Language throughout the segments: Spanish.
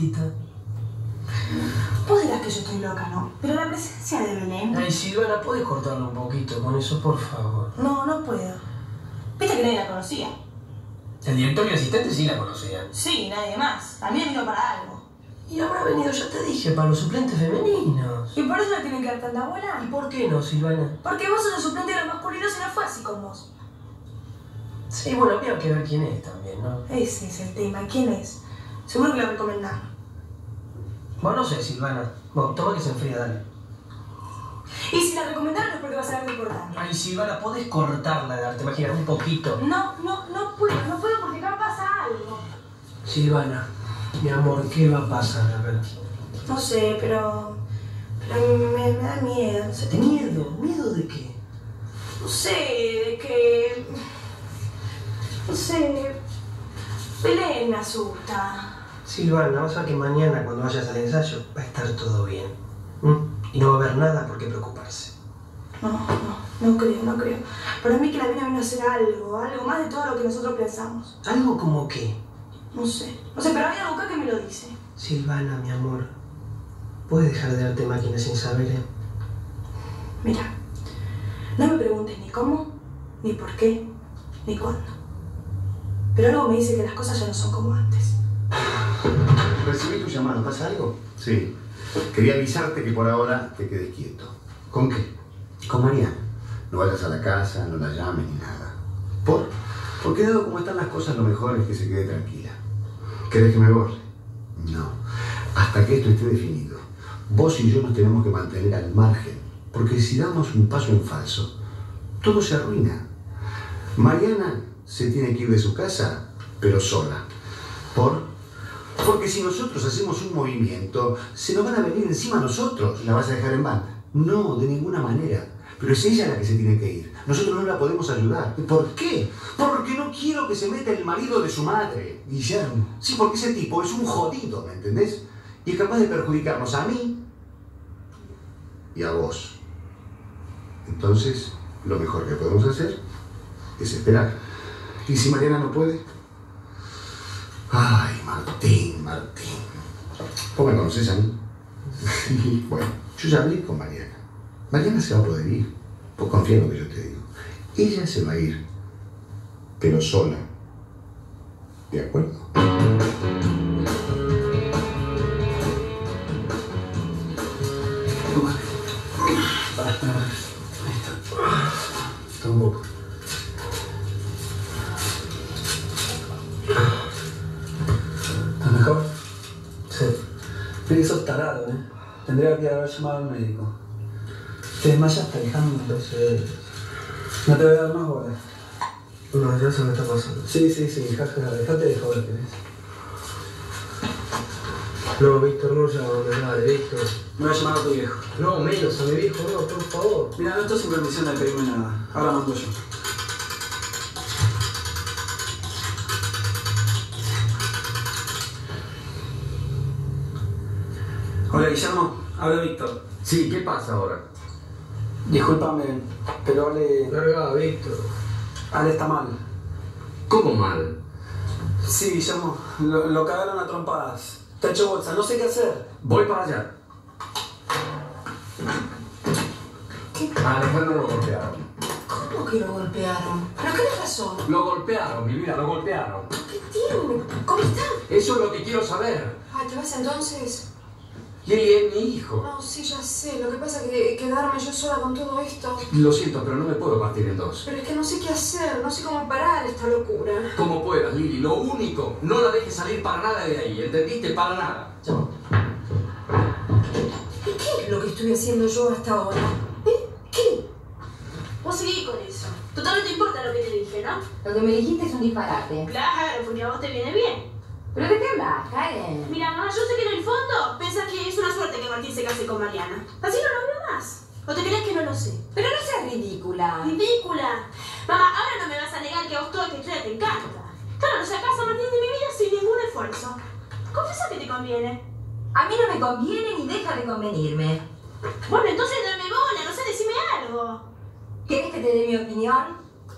cortita. Vos dirás que yo estoy loca, ¿no? Pero la presencia de Belén... Ay, Silvana, ¿podés cortarlo un poquito con eso, por favor? No, no puedo. Viste que nadie la conocía. El director y el asistente sí la conocían. Sí, nadie más. También vino para algo. Y habrá venido, ya te dije, para los suplentes femeninos. ¿Y por eso le tienen que dar tanta bola? ¿Y por qué no, Silvana? Porque vos sos el suplente de los masculinos y no fue así con vos. Sí, bueno, había que ver quién es también, ¿no? Ese es el tema. ¿Quién es? Seguro que lo recomendaron. Bueno, no sé, Silvana. Bueno, toma que se enfría, dale. Y si la recomendaron es porque va a ser algo importante. Ay, Silvana, podés cortarla de arte, imagina, un poquito. No puedo porque acá pasa algo. Silvana, mi amor, ¿qué va a pasar? A ver. No sé, pero me da miedo. ¿Miedo? ¿Miedo de qué? No sé, de que... No sé... Belén me asusta. Silvana, vas a ver que mañana cuando vayas al ensayo va a estar todo bien. Y no va a haber nada por qué preocuparse. No creo. Para mí que la mina vino a hacer algo más de todo lo que nosotros pensamos. ¿Algo como qué? No sé, pero hay algo acá que me lo dice. Silvana, mi amor, ¿puedes dejar de darte máquinas sin saber, Mira, no me preguntes ni cómo, ni por qué, ni cuándo. Pero algo me dice que las cosas ya no son como antes. Recibí tu llamada, ¿pasa algo? Sí. Quería avisarte que por ahora te quedes quieto. ¿Con qué? Con Mariana. No vayas a la casa, no la llames ni nada. Porque dado como están las cosas, lo mejor es que se quede tranquila. ¿Querés que me borre? No. Hasta que esto esté definido, vos y yo nos tenemos que mantener al margen. Porque si damos un paso en falso, todo se arruina. Mariana se tiene que ir de su casa, pero sola. Porque si nosotros hacemos un movimiento, se nos van a venir encima a nosotros. ¿La vas a dejar en banda? No, de ninguna manera. Pero es ella la que se tiene que ir. Nosotros no la podemos ayudar. ¿Por qué? Porque no quiero que se meta el marido de su madre, Guillermo. Sí, porque ese tipo es un jodido, ¿me entendés? Y es capaz de perjudicarnos a mí y a vos. Entonces, lo mejor que podemos hacer es esperar. ¿Y si Mariana no puede? Ay, Martín. ¿Vos me conocés a mí? Bueno, yo ya hablé con Mariana. Mariana se va a poder ir. Vos confía en lo que yo te digo. Ella se va a ir, pero sola. ¿De acuerdo? Tampoco. ¿Está mejor? Sí. Pero que sos tarado, ¿eh? Tendría que haber llamado al médico. Te desmayaste, Alejandro. Sí. No te voy a dar más bolas. No, ya se me está pasando. Sí, jaja, dejate de joder, ¿querés? No, Víctor, no llames, dale, Víctor. Me voy a llamar a tu viejo. No, menos a mi viejo, no, por favor. Mira, no estoy sin permisión de pedirme nada. Ahora mando yo. Hola, Guillermo. Habla Víctor. Sí, ¿qué pasa ahora? Discúlpame, pero Larga, Víctor. Ale está mal. ¿Cómo mal? Sí, Guillermo. Lo cagaron a trompadas. Está hecho bolsa. No sé qué hacer. Voy para allá. A Alejandro lo golpearon. ¿Cómo que lo golpearon? ¿Pero qué le pasó? Lo golpearon, mi vida, lo golpearon. ¿Qué tiene? ¿Cómo está? Eso es lo que quiero saber. Ay, ¿te vas entonces? Lili es mi hijo. No, sí, ya sé. Lo que pasa es que quedarme yo sola con todo esto... Lo siento, pero no me puedo partir en dos. Pero es que no sé qué hacer, no sé cómo parar esta locura. Como puedas, Lili. Lo único, no la dejes salir para nada de ahí. ¿Entendiste? Para nada. Chao. ¿Y qué es lo que estoy haciendo yo hasta ahora? ¿Qué? Vos seguís con eso. Total, no te importa lo que te dije, ¿no? Lo que me dijiste es un disparate. Claro, porque a vos te viene bien. ¿Pero de qué hablas, Karen? Mira, mamá, yo sé que en el fondo pensás que es una suerte que Martín se case con Mariana. Así no lo veo más. ¿O te crees que no lo sé? Pero no seas ridícula. ¡Ridícula! Mamá, ahora no me vas a negar que a vos toda esta historia te encanta. Claro, no sacás a Martín de mi vida sin ningún esfuerzo. Confiesa que te conviene. A mí no me conviene ni deja de convenirme. Bueno, entonces dame bola, no sé, decime algo. ¿Querés que te dé mi opinión?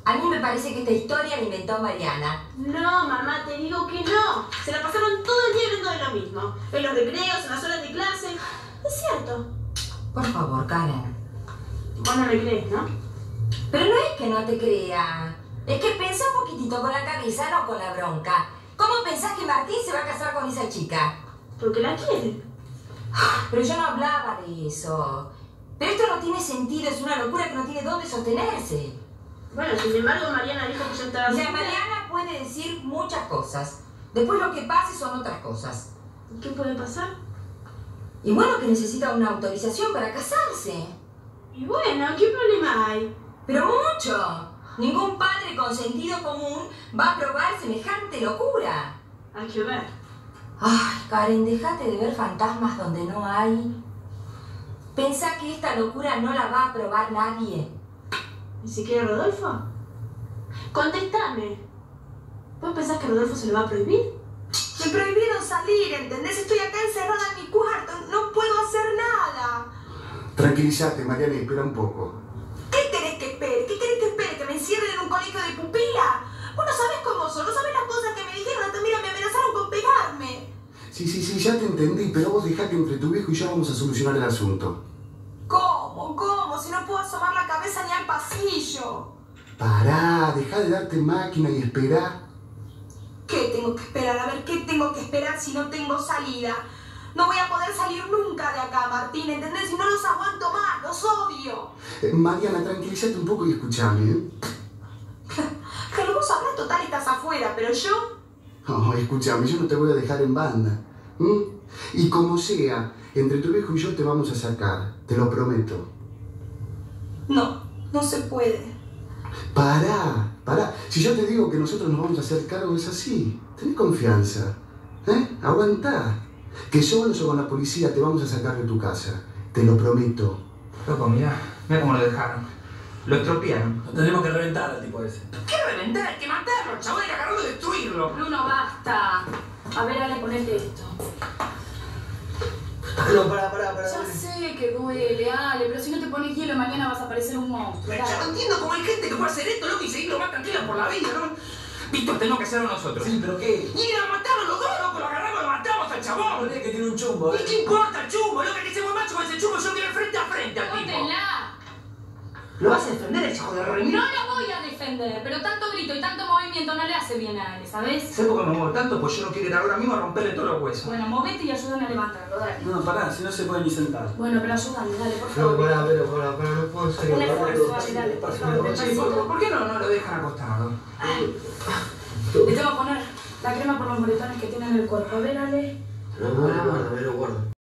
A mí me parece que esta historia la inventó Mariana. No, mamá, te digo que no. Se la pasaron todo el día hablando de lo mismo. En los recreos, en las horas de clase. Es cierto. Por favor, Karen. Vos no me crees, ¿no? Pero no es que no te crea. Es que pensá un poquitito con la cabeza, no con la bronca. ¿Cómo pensás que Martín se va a casar con esa chica? Porque la quiere. Pero yo no hablaba de eso. Pero esto no tiene sentido, es una locura que no tiene dónde sostenerse. Bueno, sin embargo, Mariana dijo que yo estaba... O sea, segura. Mariana puede decir muchas cosas. Después lo que pase son otras cosas. ¿Qué puede pasar? Y bueno, que necesita una autorización para casarse. Y bueno, ¿qué problema hay? Pero mucho. Ningún padre con sentido común va a aprobar semejante locura. Hay que ver. Ay, Karen, déjate de ver fantasmas donde no hay. Pensá que esta locura no la va a aprobar nadie. ¿Ni siquiera Rodolfo? Contestame. ¿Vos pensás que Rodolfo se lo va a prohibir? Me prohibieron salir, ¿entendés? Estoy acá encerrada en mi cuarto, no puedo hacer nada. Tranquilízate, Mariana, y espera un poco. ¿Qué querés que espere? ¿Qué querés que espere? ¿Que me encierren en un colegio de pupila? Vos no sabés cómo son, no sabés las cosas que me dijeron, hasta mira, me amenazaron con pegarme. Sí, ya te entendí, pero vos dejá que entre tu viejo y yo vamos a solucionar el asunto. ¿Cómo? ¿Cómo? Si no puedo asomar la cabeza ni al pasillo. Pará, dejá de darte máquina y esperá. ¿Qué tengo que esperar? A ver, ¿qué tengo que esperar si no tengo salida? No voy a poder salir nunca de acá, Martín, ¿entendés? Si no los aguanto más, los odio. Mariana, tranquilízate un poco y escuchame, ¿eh? Pero vos hablas total, estás afuera, pero yo... Oh, escúchame, yo no te voy a dejar en banda. Y como sea, entre tu viejo y yo te vamos a sacar, te lo prometo. No, no se puede. Pará. Si yo te digo que nosotros nos vamos a hacer cargo, es así. Ten confianza. Aguantá. Que solos o con la policía te vamos a sacar de tu casa. Te lo prometo. Loco, mirá cómo lo dejaron. Lo estropearon. Lo tenemos que reventar al tipo ese. ¿Qué reventar? Hay que matarlo, chabón, hay que agarrarlo y destruirlo. Bruno, basta. A ver, Ale, ponete esto. No, pará. Ya sé que duele, Ale, pero si no te pones hielo mañana vas a parecer un monstruo. Pero yo no entiendo cómo hay gente que puede hacer esto, loco, y seguirlo más tranquila por la vida, ¿no? Víctor, tenemos que hacerlo nosotros. Sí, pero ¿qué? Y a matarlo los dos, loco, lo agarramos, lo matamos al chabón. Ponele que tiene un chumbo, ¿Y qué importa el chumbo, loco? Que ese buen macho con ese chumbo yo quiero frente a frente al tipo. ¡Póntela! ¿Lo vas a defender, ese hijo de remil? No lo voy a defender, pero tanto grito y tanto movimiento no le hace bien a Ale, ¿sabes? ¿Sabes por qué me muevo tanto? Pues yo no quiero ir ahora mismo a romperle todos los huesos. Bueno, movete y ayúdame a levantarlo, dale. No, pará, si no se puede ni sentar. Bueno, pero ayúdame, dale, por No, favor. pará, no puedo salir. Un esfuerzo, dale, por favor, Sí, despacito. ¿por qué no lo dejan acostado? Le tengo que poner la crema por los moretones que tiene en el cuerpo. A ver, Ale. No, me lo guardo.